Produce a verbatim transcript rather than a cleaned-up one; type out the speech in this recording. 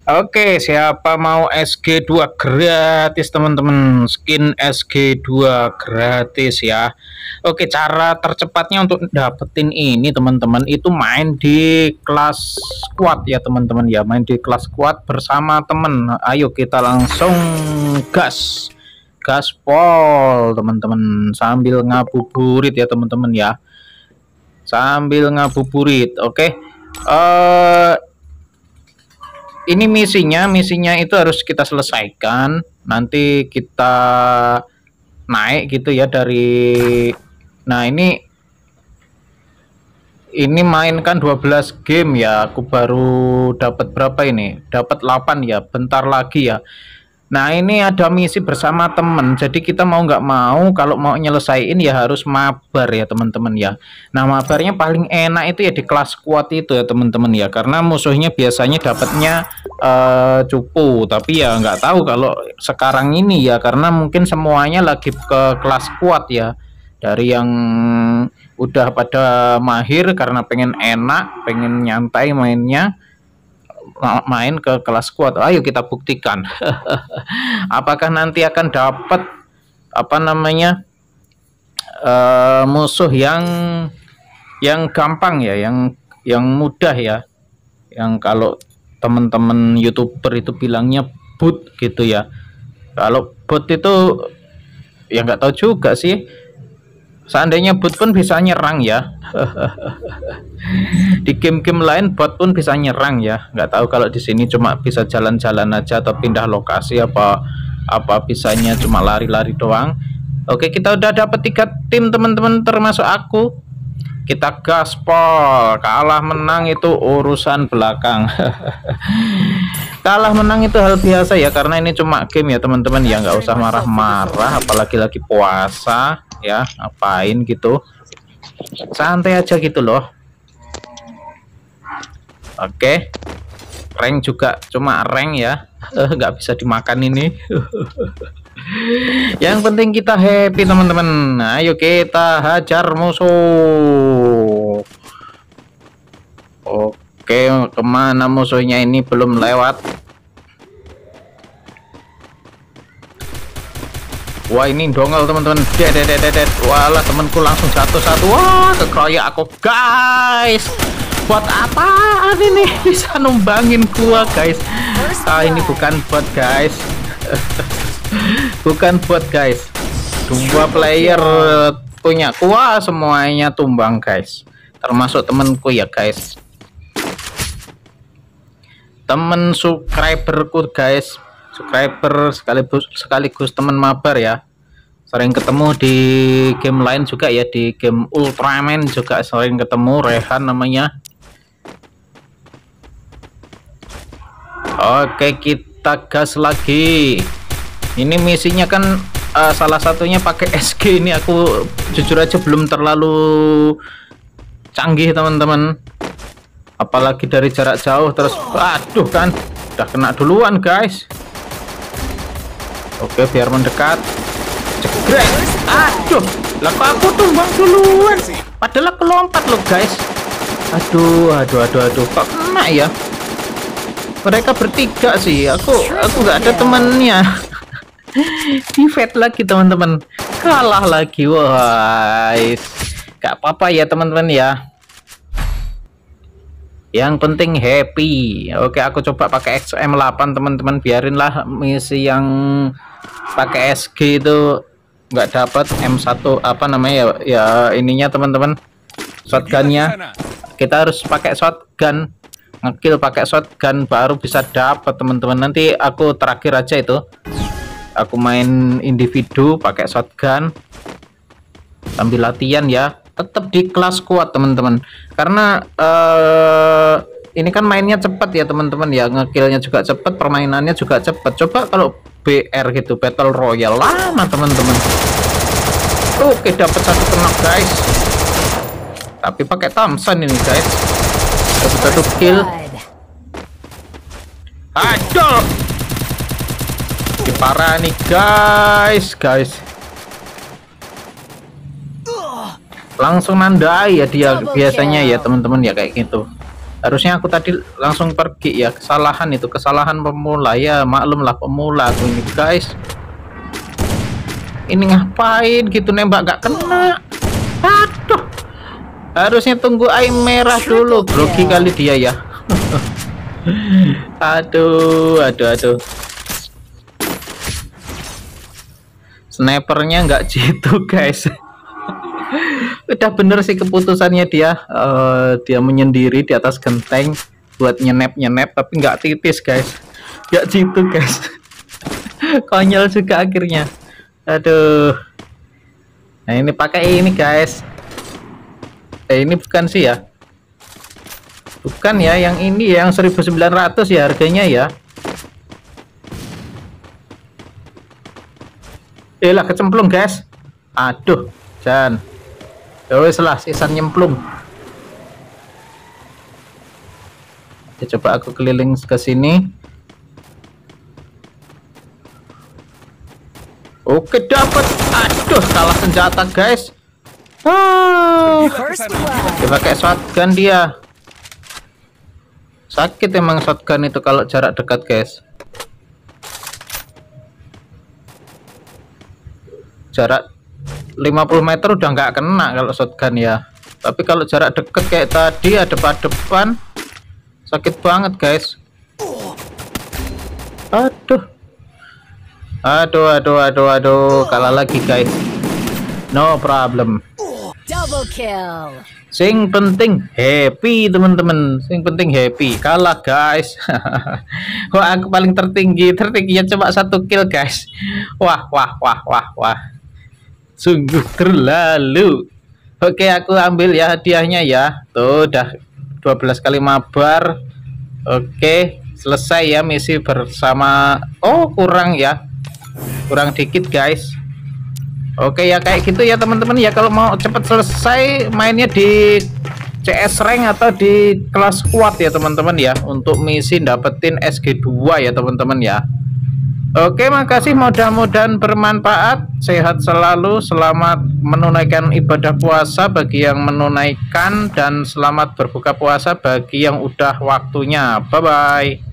Oke, siapa mau S G dua gratis teman-teman? Skin S G dua gratis ya. Oke, cara tercepatnya untuk dapetin ini teman-teman itu main di kelas squad ya teman-teman ya. Main di kelas squad bersama temen. Ayo kita langsung gas. Gaspol teman-teman, sambil ngabuburit ya teman-teman ya. Sambil ngabuburit. Oke. Eh ini misinya misinya itu harus kita selesaikan, nanti kita naik gitu ya dari, nah ini ini mainkan dua belas game ya, aku baru dapat berapa ini, dapat delapan ya, bentar lagi ya. Nah ini ada misi bersama temen, jadi kita mau nggak mau kalau mau nyelesain ya harus mabar ya teman-teman ya. Nah mabarnya paling enak itu ya di kelas squad itu ya teman-teman ya, karena musuhnya biasanya dapatnya uh, cupu, tapi ya nggak tahu kalau sekarang ini ya, karena mungkin semuanya lagi ke kelas squad ya, dari yang udah pada mahir karena pengen enak, pengen nyantai mainnya, main ke kelas squad. Ayo kita buktikan apakah nanti akan dapat apa namanya uh, musuh yang yang gampang ya, yang yang mudah ya, yang kalau teman-teman YouTuber itu bilangnya bot gitu ya. Kalau bot itu ya nggak tahu juga sih, seandainya bot pun bisa nyerang ya. Di game-game lain bot pun bisa nyerang ya, nggak tahu kalau di sini cuma bisa jalan-jalan aja atau pindah lokasi, apa apa bisanya cuma lari-lari doang. Oke, kita udah dapat tiga tim teman-teman termasuk aku. Kita gaspol, kalah menang itu urusan belakang. Kalah menang itu hal biasa ya, karena ini cuma game ya teman-teman ya, nggak usah marah-marah, apalagi lagi puasa ya, ngapain gitu, santai aja gitu loh. Oke, rank juga cuma rank ya, nggak bisa dimakan ini. Yang penting kita happy teman-teman. Ayo kita hajar musuh. Oke, kemana musuhnya ini, belum lewat. Wah ini dongel teman-teman, dedet dedet, walah temanku langsung jatuh satu. Wah keroyak aku guys, buat apaan ini bisa numbangin gua guys. Ah ini bukan bot guys. Bukan bot guys, dua player punya gua semuanya tumbang guys, termasuk temenku ya guys, temen subscriberku guys, subscriber sekaligus sekaligus teman mabar ya, sering ketemu di game lain juga ya, di game Ultraman juga sering ketemu, Rehan namanya. Oke kita gas lagi. Ini misinya kan uh, salah satunya pakai S G, ini aku jujur aja belum terlalu canggih teman-teman, apalagi dari jarak jauh terus, aduh kan udah kena duluan guys. Oke biar mendekat, jegrek, aduh lah kok aku tumbang duluan, padahal aku lompat loh guys. Aduh aduh aduh aduh kok kena ya, mereka bertiga sih, aku aku nggak ada temannya. Di fight lagi teman-teman, kalah lagi. Wah gak apa-apa ya teman-teman ya, yang penting happy. Oke aku coba pakai X M delapan teman-teman, biarinlah misi yang pakai S G itu nggak dapat M satu apa namanya ya, ya ininya teman-teman, shotgunnya kita harus pakai shotgun, ngekill pakai shotgun baru bisa dapat teman-teman. Nanti aku terakhir aja itu, aku main individu pakai shotgun sambil latihan ya, tetap di kelas squad teman-teman, karena uh, ini kan mainnya cepat ya teman-teman ya, ngekillnya juga cepat, permainannya juga cepat. Coba kalau B R gitu, battle royale, lama teman-teman. Oke dapat satu knock guys, tapi pakai Thompson ini guys, dapat satu kill. Aduh parah nih guys guys, langsung nandai ya dia biasanya ya teman-teman ya, kayak gitu Harusnya aku tadi langsung pergi ya. Kesalahan itu, kesalahan pemula ya, maklumlah pemula aku ini guys. Ini ngapain gitu nembak gak kena. Aduh, harusnya tunggu air merah dulu. Grogi kali dia ya. Aduh, aduh, aduh. Snipernya nggak jitu guys. Udah bener sih keputusannya dia. Uh, dia menyendiri di atas genteng buat nyenep nyenep, tapi nggak titis guys, nggak jitu guys. Konyol juga akhirnya. Aduh. Nah ini pakai ini guys. Eh ini bukan sih ya. Bukan ya, yang ini yang seribu sembilan ratus ya harganya ya. Eh lah kecemplung guys. Aduh, jangan. Ya wes lah, sisa nyemplung. Ya, coba aku keliling ke sini. Oke, dapat. Aduh, salah senjata guys. Oh, dia pakai shotgun dia. Sakit emang shotgun itu kalau jarak dekat guys. Jarak lima puluh meter udah nggak kena kalau shotgun ya, tapi kalau jarak deket kayak tadi ada depan sakit banget guys. Aduh aduh aduh aduh aduh kalah lagi guys. No problem. Double kill. Sing penting happy teman-teman, sing penting happy. Kalah guys. Wah aku paling tertinggi tertinggi ya cuma satu kill guys. Wah wah wah wah wah, sungguh terlalu. Oke aku ambil ya hadiahnya ya. Tuh udah dua belas kali mabar. Oke selesai ya misi bersama. Oh kurang ya, kurang dikit guys. Oke ya kayak gitu ya teman-teman ya. Kalau mau cepet selesai mainnya di C S rank atau di kelas squad ya teman-teman ya, untuk misi dapetin S G dua ya teman-teman ya. Oke makasih, mudah-mudahan bermanfaat. Sehat selalu, selamat menunaikan ibadah puasa bagi yang menunaikan, dan selamat berbuka puasa bagi yang udah waktunya. Bye bye.